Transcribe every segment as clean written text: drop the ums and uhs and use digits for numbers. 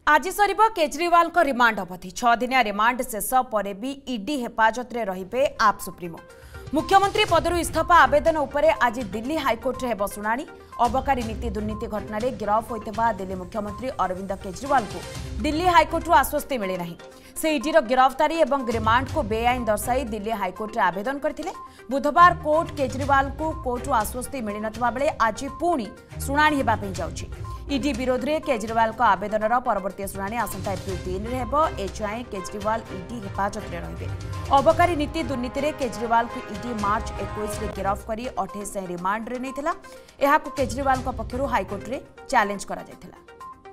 आज सरिब केजरीवाल को रिमांड अवधि 6 दिनिया रिमांड शेष पर भी ईडी हेफाजत रे रहिबे आप सुप्रीमो। मुख्यमंत्री पदरु इस्तीफा आवेदन उपरे आज दिल्ली हाईकोर्ट हेब शुणाणी। अबकारी नीति दुर्नीति घटना रे गिरफ होइतबा दिल्ली मुख्यमंत्री अरविंद केजरीवाल को दिल्ली हाईकोर्ट आश्वस्ति मिले नहीं। से ईडी गिरफ्तारी एवं रिमांड को बेआईन दर्शाई दिल्ली हाईकोर्ट रे आवेदन करथिले। बुधवार कोर्ट केजरीवाल को कोर्ट आश्वस्ति मिल नथिबा बेले आज पुणी शुणाणी हेबा पे जाउछि। ईडी विरोध में केजरीवाल को आवेदन परवर्ती शुणाणी आसंता एप्रिल 3 रे हेबो। एजाए केजरीवाल ईडी हेफाजत रे रहिबे। अबकारी नीति दुर्नीति रे केजरीवाल को ईडी मार्च 21 रे गिरफ्त करी 28 रिमांड रे नैथिला। एहाकु केजरीवाल को पक्षरु हाईकोर्ट रे चैलेंज करा जायथिला।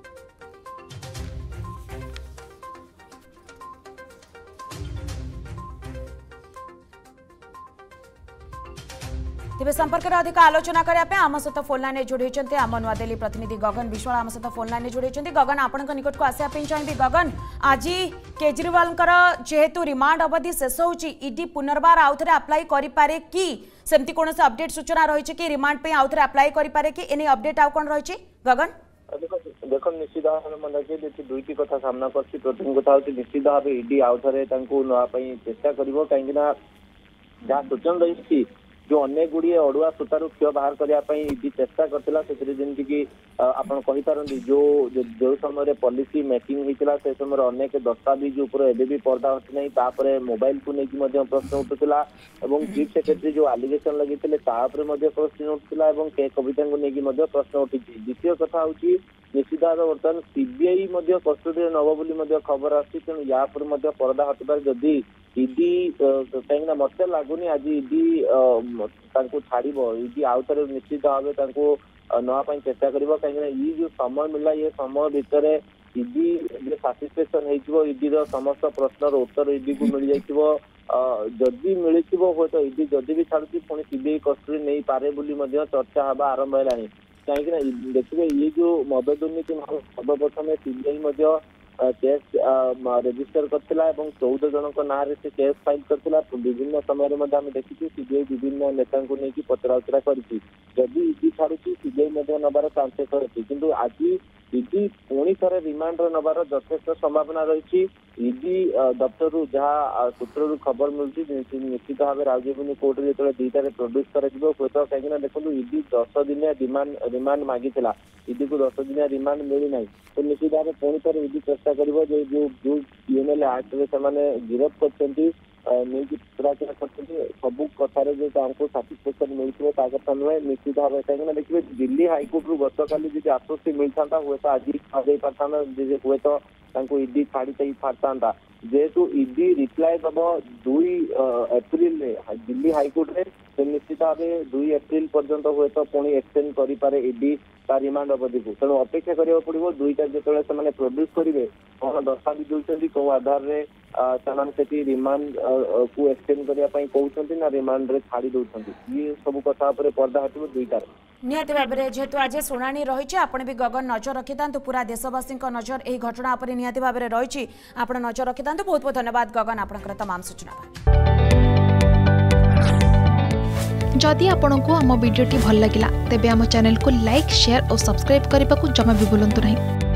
तेज संपर्क में अधिक आलोचना करने आम सहित फोन लाइन जोड़ी आम नुआदिल्ली प्रतिनिधि गगन विश्वाल आम सहित फोन लाइन जोड़ी। गगन आपण निकट को आसापी चाहिए। गगन आज केजरीवाल जेहेतु रिमांड अवधि शेष होची ईडी पुनर्बार आउ थे अप्लाई करें कि सेमती कौन अपडेट सूचना रही कि रिमांड पे आउ थे अप्लाई करें कि एने अपडेट आउ कौन रही गगन? देख निश्चित भाव में मन रखिए दुईटी कथा सामना कर प्रथम कथा हूँ निश्चित भाव ईडी आउ थे नापी चेष्टा कर कहीं जहाँ सूचना रही जो अनेक गुड़िए अड़ुआ सूतारू क्षय बाहर करने ईडी चेष्टा करता जमीक आपरती जो समय पॉलिसी मेकिंग होता से समय अनेक दस्तावेज भी पर्दा हटि नहीं मोबाइल को लेकिन प्रश्न उठुला चीफ सेक्रेटरी जो आलिगेसन लगे प्रश्न उठुला के कविता को लेकिन प्रश्न उठी। द्वितीय कथा हूँ निश्चित भाव बर्तमान सीबीआई कस्टडी नब बोली खबर आसी तेणु या पर्दा हटबार जदि ईडी कहीं मत लगुनि आज ईडी छाड़ ईडी आउ थे निश्चित भाव नापी चेष्टा कर कहीं जो समय मिला ये समय भितर ईडी साटिस्फेक्शन ईडी समस्त प्रश्नर उत्तर ईडी को मिल जदि मिली हे तो ईडी जदि भी छाड़ी पुणी सीबीआई कस्टडी नहीं पारे बोली चर्चा हवा आरंभ है। कहीं देखिए ये जो मद दुर्नीति सर्वप्रथम सीबीआई केस रेजिस्टर करथिला 14 जन ना से केस फाइल करथिला। विभिन्न समय में देखी सीबीआई विभिन्न नेता को लेकिन पचराउचरा करी जदि ईडी छाड़ी सीबीआई नबार चांसेस अच्छी किंतु आज ईडी पुणी थे रिमांड नबार यथेष संभावना रही। ईडी दफ्तर जहाँ सूत्र खबर मिलती निश्चित भाव राउजेबनी कोर्ट में जो 2टार प्रोड्यूस कर कहीं देखो ईडी 10 दिनिया रिमांड मागी ईडी को 10 दिनिया रिमांड मिलना तो निश्चित भाव पुणी थे ईडी चेष्टा कर जो पीएनएल एक्ट में गिरफ कर सब कथार जो साटिस्फेक्शन मिलती कथा नुहे निश्चित भाव कहीं देखिए दिल्ली हाईकोर्ट गत काली जी आश्वस्ति मिलता हे तो आज खाई पारता हे तो ईडी छाड़ी पारता जेहेतु ईडी रिप्लाई दब 2 एप्रिल दिल्ली हाईकोर्ट में तो निश्चित भाव 2 एप्रिल पर्यंत हे तो पुणी एक्सटेंड करे ईडी का रिमांड अवधि को तेणु अपेक्षा करा पड़ो 2टा जो प्रोड्यूस करेंगे कौन दस्तावेज दूसरी कौ आधार से रिमांड को एक्सटेंड करने कहते ना रिमांड रे छाड़ी दौरान ये सब कथा पर्दा हटो 2टार निहत भाव में जेहेतु आज शुणाणी रही आपड़ भी गगन नजर रखि था पूरा देशवासी नजर यही घटना पर निहत भाव में रही आप नजर रखि था। बहुत बहुत धन्यवाद गगन आपंकर तमाम सूचना। जदि आपंक आम भिडी भल लगा तेब आम चैनल को लाइक शेयर और सब्सक्राइब करने को जमा भी भूलु नहीं।